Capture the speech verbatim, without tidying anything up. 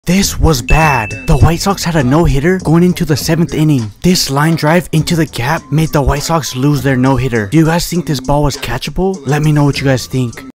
This was bad. The White Sox had a no-hitter going into the seventh inning. This line drive into the gap made the White Sox lose their no-hitter. Do you guys think this ball was catchable? Let me know what you guys think.